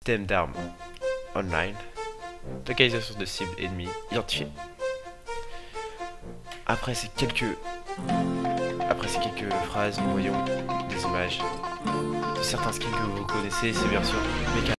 système d'armes online, localisation de cibles ennemies identifiée. Après ces quelques phrases, nous voyons des images de certains skins que vous connaissez. C'est bien sûr Mecha